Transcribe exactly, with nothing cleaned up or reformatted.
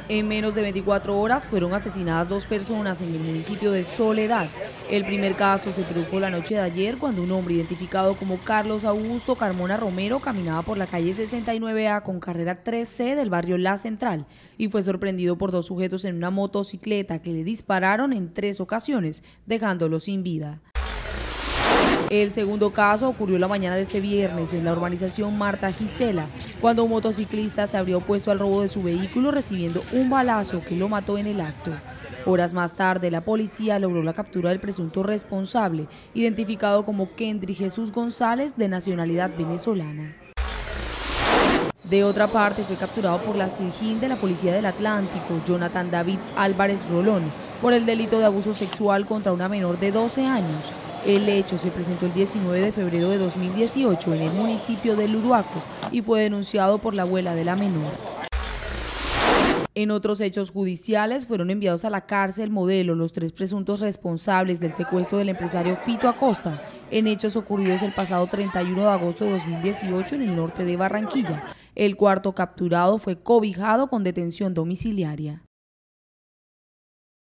En menos de veinticuatro horas fueron asesinadas dos personas en el municipio de Soledad. El primer caso se produjo la noche de ayer cuando un hombre identificado como Carlos Augusto Carmona Romero caminaba por la calle sesenta y nueve A con carrera tres C del barrio La Central y fue sorprendido por dos sujetos en una motocicleta que le dispararon en tres ocasiones, dejándolo sin vida. El segundo caso ocurrió la mañana de este viernes en la urbanización Marta Gisela, cuando un motociclista se habría opuesto al robo de su vehículo recibiendo un balazo que lo mató en el acto. Horas más tarde, la policía logró la captura del presunto responsable, identificado como Kendry Jesús González, de nacionalidad venezolana. De otra parte, fue capturado por la SIJIN de la Policía del Atlántico, Jonathan David Álvarez Rolón, por el delito de abuso sexual contra una menor de doce años. El hecho se presentó el diecinueve de febrero de dos mil dieciocho en el municipio de Uruaco y fue denunciado por la abuela de la menor. En otros hechos judiciales fueron enviados a la cárcel Modelo los tres presuntos responsables del secuestro del empresario Fito Acosta, en hechos ocurridos el pasado treinta y uno de agosto de dos mil dieciocho en el norte de Barranquilla. El cuarto capturado fue cobijado con detención domiciliaria.